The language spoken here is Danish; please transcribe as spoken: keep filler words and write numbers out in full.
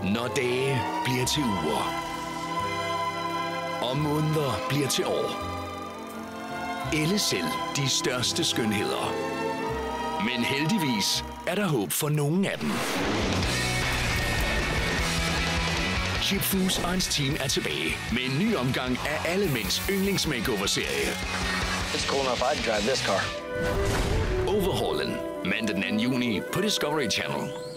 Når dage bliver til uger, og måneder bliver til år. Elle selv de største skønheder. Men heldigvis er der håb for nogle af dem. Chip Foose og hans team er tilbage med en ny omgang af alle mænds yndlingsmakeover-serie. It's cool enough I'd drive this car. Overhaulen, mandag den anden juni på Discovery Channel.